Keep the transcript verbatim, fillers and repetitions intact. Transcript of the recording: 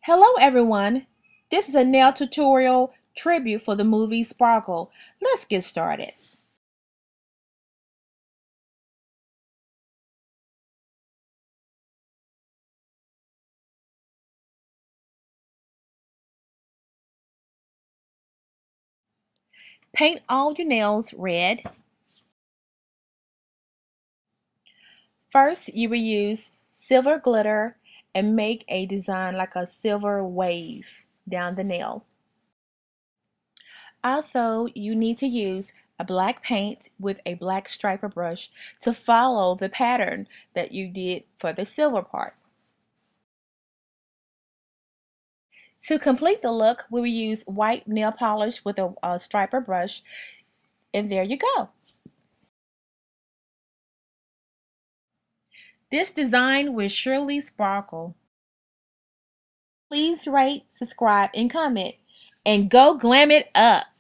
Hello everyone, this is a nail tutorial tribute for the movie Sparkle. Let's get started. Paint all your nails red. First, you will use silver glitter and make a design like a silver wave down the nail. Also, you need to use a black paint with a black striper brush to follow the pattern that you did for the silver part. To complete the look, we will use white nail polish with a, a striper brush, and there you go. This design will surely sparkle. Please rate, subscribe, and comment, and go glam it up.